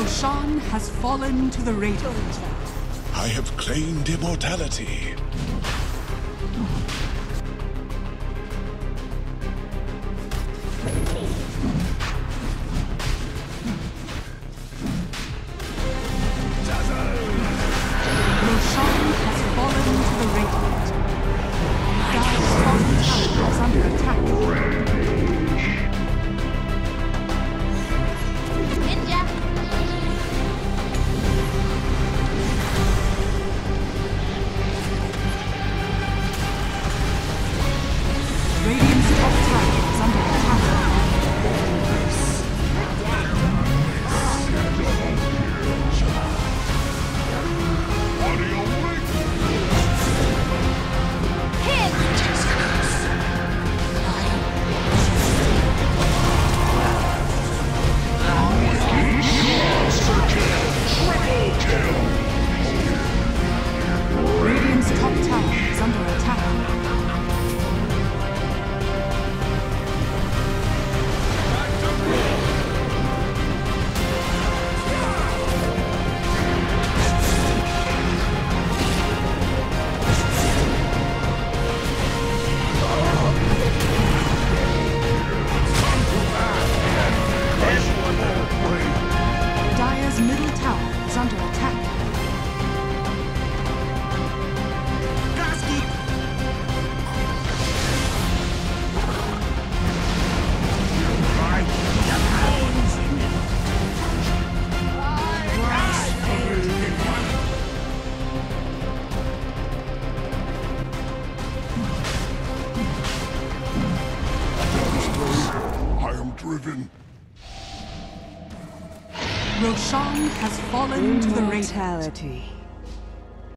Roshan has fallen to the Radiant. I have claimed immortality. Roshan has fallen to the Radiant. Dire's top tower is under attack. Radiant's top tower is under attack. Radiant's top tower is under attack. Dire's middle tower is under attack. I am driven. Roshan has fallen to the Radiant. Immortality.